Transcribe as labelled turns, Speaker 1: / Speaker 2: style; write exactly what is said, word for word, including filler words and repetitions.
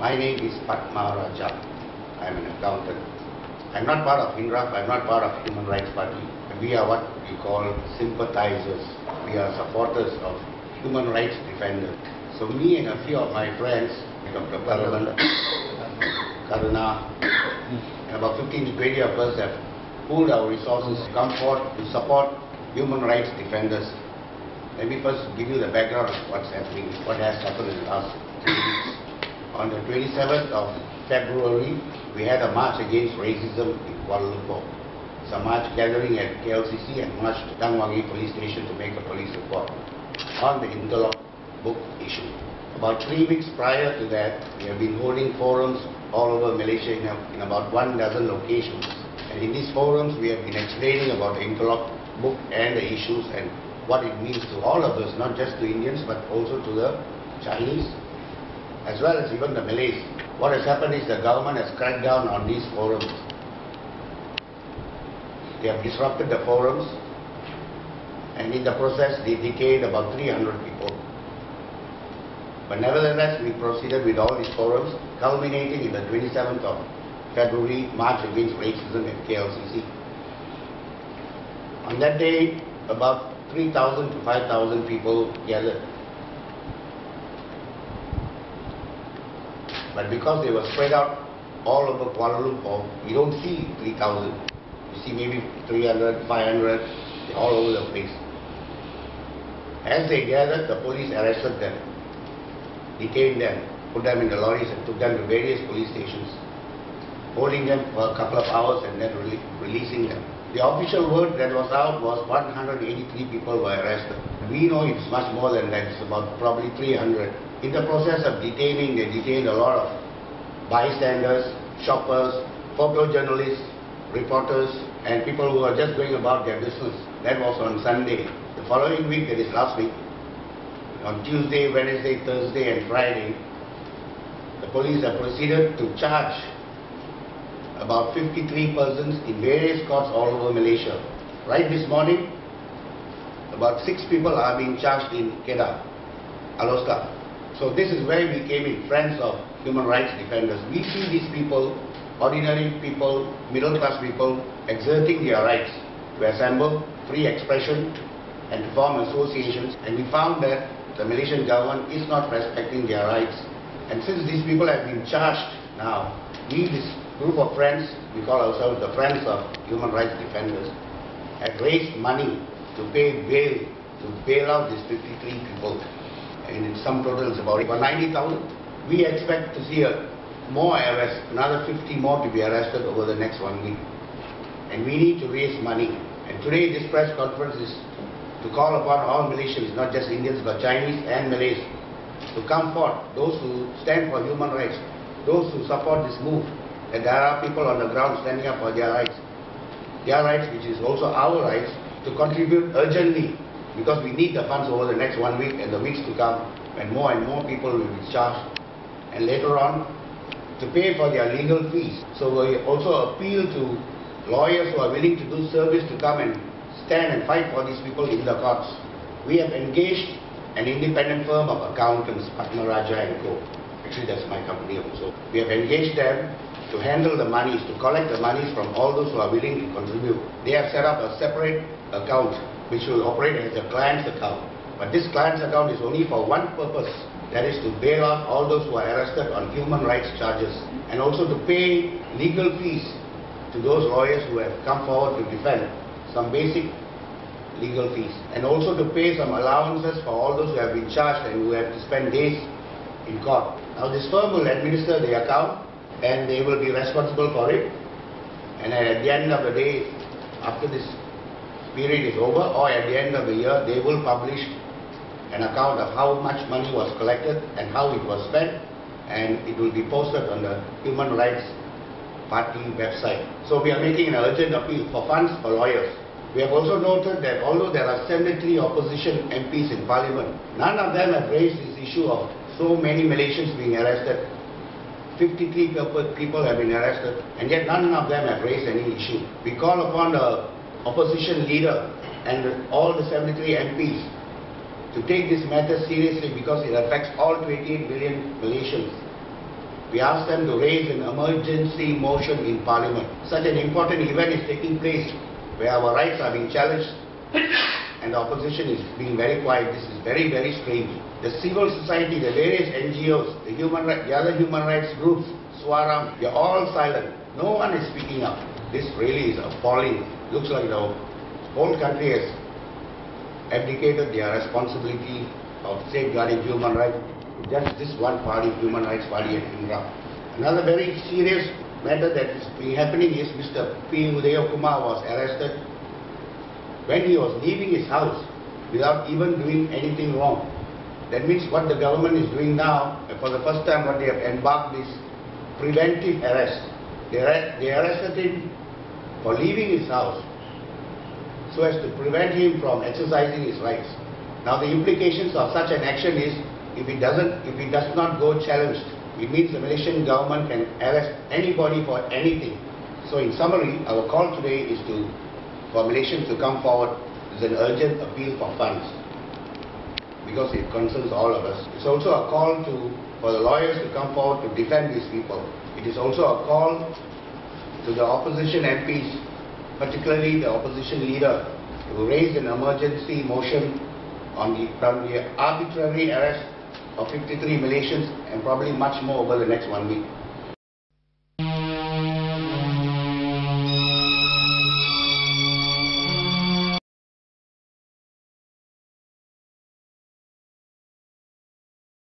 Speaker 1: My name is Pathmarajah. I am an accountant. I am not part of Hindraf, I am not part of Human Rights Party. We are what we call sympathizers. We are supporters of human rights defenders. So me and a few of my friends, Doctor Karuna, and about fifteen to twenty of us have pooled our resources to come forward to support human rights defenders. Let me first give you the background of what's happening, what has happened in the last three weeks. On the twenty-seventh of February, we had a march against racism in Kuala Lumpur. It's a march gathering at K L C C and marched to Tangwangi police station to make a police report on the interlock book issue. About three weeks prior to that, we have been holding forums all over Malaysia in, a, in about one dozen locations. And in these forums, we have been explaining about the interlock book and the issues and what it means to all of us, not just to Indians, but also to the Chinese, as well as even the Malays. What has happened is the government has cracked down on these forums. They have disrupted the forums, and in the process, they detained about three hundred people. But nevertheless, we proceeded with all these forums, culminating in the twenty-seventh of February March Against Racism at K L C C. On that day, about three thousand to five thousand people gathered. But because they were spread out all over Kuala Lumpur, you don't see three thousand. You see maybe three hundred, five hundred, all over the place. As they gathered, the police arrested them, detained them, put them in the lorries and took them to various police stations, holding them for a couple of hours and then re releasing them. The official word that was out was one hundred eighty-three people were arrested. We know it's much more than that, it's about probably three hundred. In the process of detaining, they detained a lot of bystanders, shoppers, photojournalists, reporters, and people who are just going about their business. That was on Sunday. The following week, that is last week, on Tuesday, Wednesday, Thursday and Friday, the police have proceeded to charge about fifty-three persons in various courts all over Malaysia. Right this morning, about six people are being charged in Kedah, Alosta. So this is where we came in, friends of human rights defenders. We see these people, ordinary people, middle class people, exerting their rights to assemble, free expression and to form associations, and we found that the Malaysian government is not respecting their rights. And since these people have been charged now, we, this group of friends, we call ourselves the Friends of Human Rights Defenders, have raised money to pay bail, to bail out these fifty-three people. And in some total it's about ninety thousand. We expect to see a more arrests, another fifty more to be arrested over the next one week. And we need to raise money. And today this press conference is to call upon all Malaysians, not just Indians but Chinese and Malays, to come forth, those who stand for human rights, those who support this move, that there are people on the ground standing up for their rights, their rights which is also our rights, to contribute urgently, because we need the funds over the next one week and the weeks to come, when more and more people will be charged, and later on to pay for their legal fees. So we also appeal to lawyers who are willing to do service to come and stand and fight for these people in the courts. We have engaged an independent firm of accountants, Pathmarajah Co. Actually, that's my company also. We have engaged them to handle the monies, to collect the monies from all those who are willing to contribute. They have set up a separate account which will operate as a client's account. But this client's account is only for one purpose, that is to bail out all those who are arrested on human rights charges, and also to pay legal fees to those lawyers who have come forward to defend, some basic legal fees, and also to pay some allowances for all those who have been charged and who have to spend days in court. Now this firm will administer the account and they will be responsible for it, and at the end of the day, after this period is over or at the end of the year, they will publish an account of how much money was collected and how it was spent, and it will be posted on the Human Rights Party website. So we are making an urgent appeal for funds for lawyers. We have also noted that although there are seventy-three opposition M Ps in Parliament, none of them have raised this issue of so many Malaysians being arrested. fifty-three people have been arrested, and yet none of them have raised any issue. We call upon the opposition leader and all the seventy-three M Ps to take this matter seriously, because it affects all twenty-eight million Malaysians. We asked them to raise an emergency motion in Parliament. Such an important event is taking place where our rights are being challenged and the opposition is being very quiet. This is very, very strange. The civil society, the various N G Os, the, human, the other human rights groups, Swaram, they are all silent. No one is speaking up. This really is appalling. Looks like the whole country has abdicated their responsibility of safeguarding human rights. Just this one party, Human Rights Party at Hindraf. Another very serious matter that is happening is Mister P. Udayakumar was arrested when he was leaving his house without even doing anything wrong. That means what the government is doing now, for the first time what they have embarked is preventive arrest. They, they arrested him for leaving his house so as to prevent him from exercising his rights. Now the implications of such an action is, if it doesn't, if it does not go challenged, it means the Malaysian government can arrest anybody for anything. So in summary, our call today is to, for Malaysians to come forward with an urgent appeal for funds, because it concerns all of us. It's also a call to, for the lawyers to come forward to defend these people. It is also a call to the opposition M Ps, particularly the opposition leader, to raise an emergency motion on the, on the arbitrary arrest of fifty-three Malaysians and probably much more over the next one week.